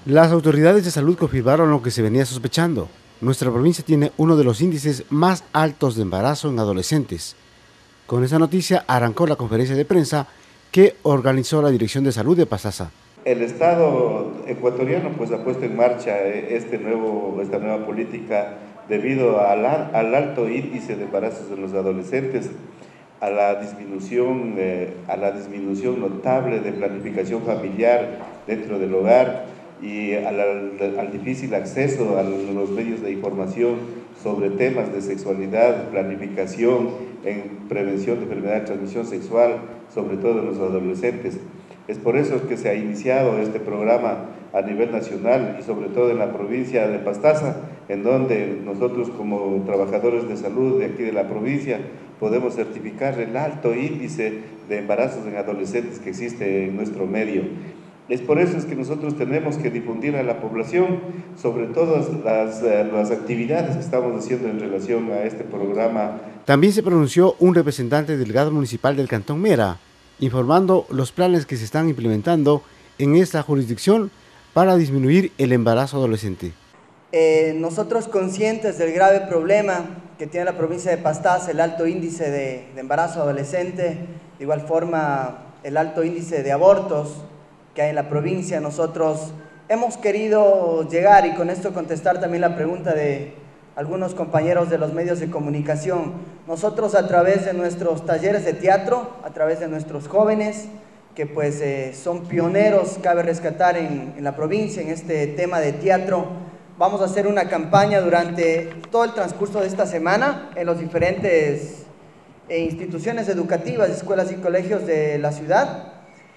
Las autoridades de salud confirmaron lo que se venía sospechando. Nuestra provincia tiene uno de los índices más altos de embarazo en adolescentes. Con esa noticia arrancó la conferencia de prensa que organizó la Dirección de Salud de Pastaza. El Estado ecuatoriano pues ha puesto en marcha esta nueva política debido al alto índice de embarazos en los adolescentes, a la disminución notable de planificación familiar dentro del hogar y al difícil acceso a los medios de información sobre temas de sexualidad, planificación en prevención de enfermedad de transmisión sexual, sobre todo en los adolescentes. Es por eso que se ha iniciado este programa a nivel nacional y sobre todo en la provincia de Pastaza, en donde nosotros como trabajadores de salud de aquí de la provincia podemos certificar el alto índice de embarazos en adolescentes que existe en nuestro medio. Es por eso que nosotros tenemos que difundir a la población sobre todas las actividades que estamos haciendo en relación a este programa. También se pronunció un representante del delegado municipal del Cantón Mera, informando los planes que se están implementando en esta jurisdicción para disminuir el embarazo adolescente. Nosotros conscientes del grave problema que tiene la provincia de Pastaza, el alto índice de embarazo adolescente, de igual forma el alto índice de abortos que hay en la provincia, nosotros hemos querido llegar y con esto contestar también la pregunta de algunos compañeros de los medios de comunicación. Nosotros a través de nuestros talleres de teatro, a través de nuestros jóvenes, que pues son pioneros, cabe rescatar en la provincia en este tema de teatro, vamos a hacer una campaña durante todo el transcurso de esta semana en los diferentes instituciones educativas, escuelas y colegios de la ciudad,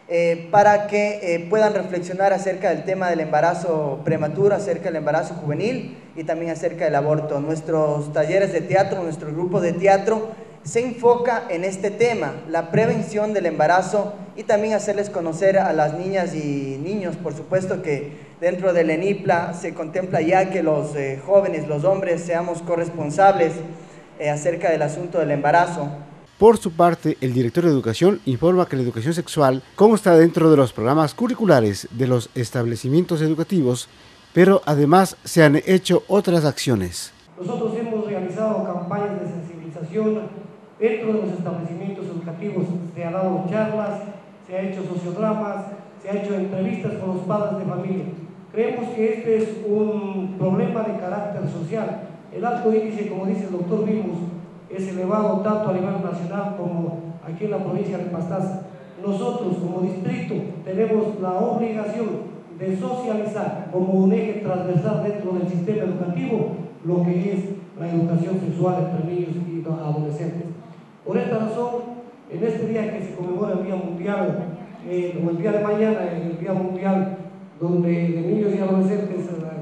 para que puedan reflexionar acerca del tema del embarazo prematuro, acerca del embarazo juvenil y también acerca del aborto. Nuestros talleres de teatro, nuestro grupo de teatro se enfoca en este tema, la prevención del embarazo y también hacerles conocer a las niñas y niños, por supuesto que dentro del ENIPLA se contempla ya que los jóvenes, los hombres, seamos corresponsables acerca del asunto del embarazo. Por su parte, el director de Educación informa que la educación sexual consta dentro de los programas curriculares de los establecimientos educativos, pero además se han hecho otras acciones. Nosotros hemos realizado campañas de sensibilización dentro de los establecimientos educativos, se han dado charlas, se han hecho sociodramas, se han hecho entrevistas con los padres de familia. Creemos que este es un problema de carácter social. El alto índice, como dice el doctor Vimus, es elevado tanto a nivel nacional como aquí en la provincia de Pastaza. Nosotros como distrito tenemos la obligación de socializar como un eje transversal dentro del sistema educativo lo que es la educación sexual entre niños y adolescentes. Por esta razón, en este día que se conmemora el Día Mundial, o el día de mañana, el Día Mundial donde de niños y adolescentes...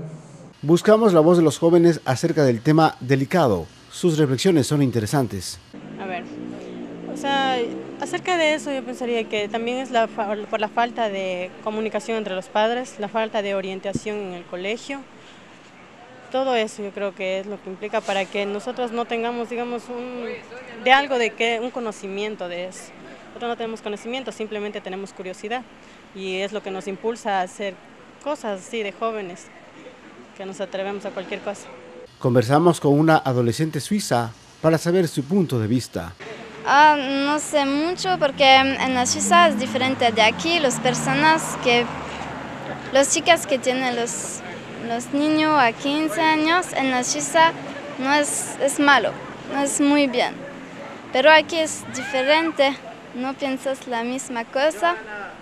Buscamos la voz de los jóvenes acerca del tema delicado. Sus reflexiones son interesantes. A ver, acerca de eso yo pensaría que también es por la falta de comunicación entre los padres, la falta de orientación en el colegio. Todo eso yo creo que es lo que implica para que nosotros no tengamos, digamos, un conocimiento de eso. Nosotros no tenemos conocimiento, simplemente tenemos curiosidad y es lo que nos impulsa a hacer cosas así de jóvenes, que nos atrevemos a cualquier cosa. Conversamos con una adolescente suiza para saber su punto de vista. No sé mucho porque en la Suiza es diferente de aquí. Las chicas que tienen los niños a 15 años en la Suiza no es malo, no es muy bien. Pero aquí es diferente, no piensas la misma cosa.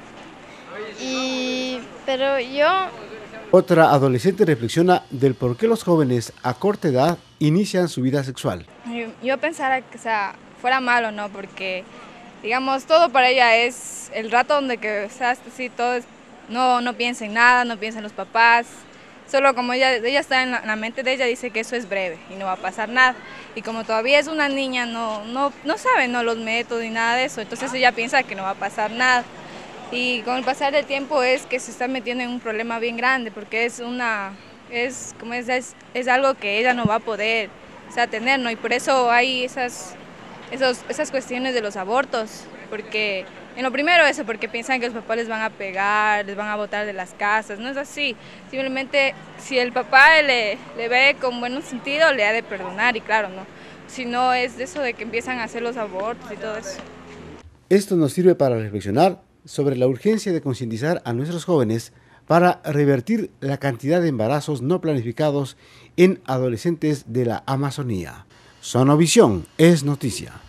Pero yo... Otra adolescente reflexiona del por qué los jóvenes a corta edad inician su vida sexual. Yo pensara que fuera malo, ¿no? Porque, digamos, todo para ella es el rato donde así, todo no piensa en nada, no piensa en los papás. Solo como ella está en la mente de ella, dice que eso es breve y no va a pasar nada. Y como todavía es una niña, no sabe los métodos ni nada de eso, entonces ella piensa que no va a pasar nada. Y con el pasar del tiempo es que se está metiendo en un problema bien grande porque es algo que ella no va a poder tener, ¿no? Y por eso hay esas cuestiones de los abortos, porque En lo primero eso, porque piensan que los papás les van a pegar, les van a botar de las casas, no es así. Simplemente si el papá le ve con buen sentido, le ha de perdonar y claro, no. Si no es de eso de que empiezan a hacer los abortos y todo eso. Esto nos sirve para reflexionar sobre la urgencia de concientizar a nuestros jóvenes para revertir la cantidad de embarazos no planificados en adolescentes de la Amazonía. Sonovisión es noticia.